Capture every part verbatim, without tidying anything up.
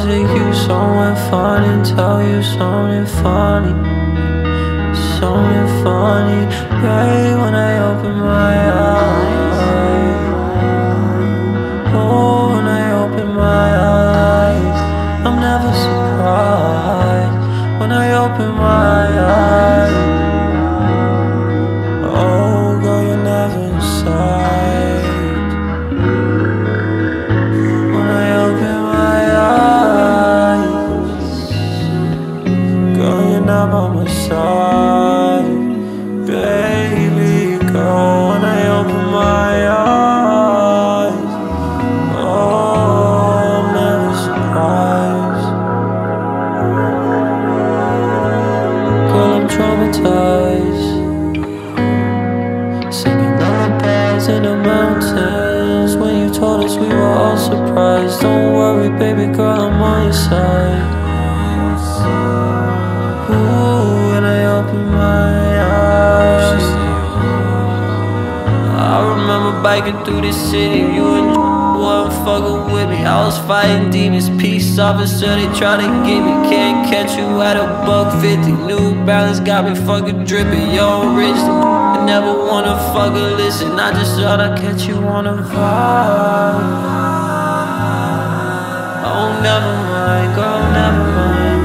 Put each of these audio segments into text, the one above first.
take you somewhere fun and tell you something funny, something funny, babe, when I open my eyes. Oh, when I open my eyes, I'm never surprised when I open my eyes. Oh, girl, you're never inside when I open my eyes. Girl, you're not by my side, baby girl, when I open my eyes. Oh, I'm never surprised. Girl, I'm traumatized, singing lullabies in the mountains. When you told us we were all surprised. Don't worry, baby girl, I'm on your side. Ooh, when I open my eyes, I remember biking through the city. You and wasn't fucking with me. I was fighting demons, peace officer, they try to get me. Can't catch you at a buck fifty. New Balance got me fucking dripping. Yo, rich, I never wanna fucking listen. I just thought I'd catch you on a vibe. Oh, never mind, girl, never mind.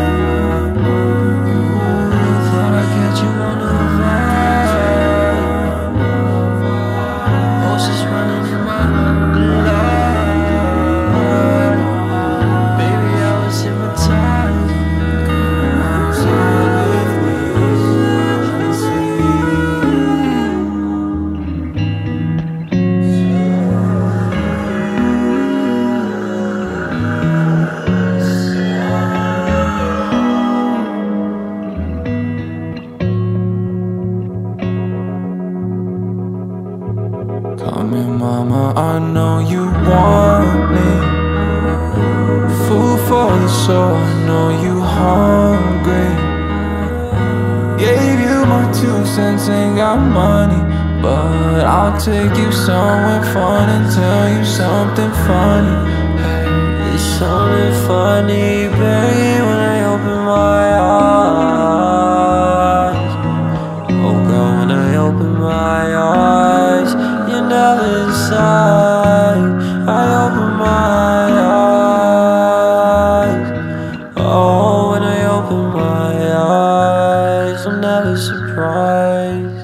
Thought I'd catch you on a vibe. Horses running in my blood. Baby, I was hypnotized. Come here, mama, I know you want me. Food for the soul, I know you hungry. Gave you my two cents, ain't got money, but I'll take you somewhere fun and tell you something funny. Hey, it's something funny, babe, when I open my eyes. Oh girl, when I open my eyes, you're never inside. I open my eyes. Oh, when I open my eyes, I'm never surprised.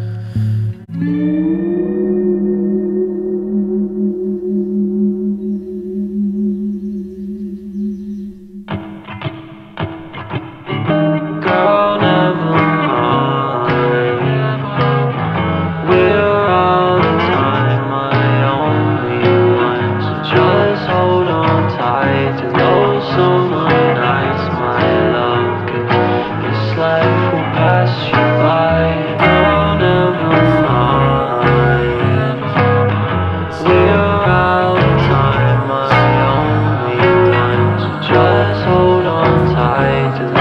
Girl, never mind. We're all the time my only ones. So just hold on tight to those summer nights, my love, 'cause this life will pass you by. Girl, never mind. We're all the time my only ones. So just hold on tight to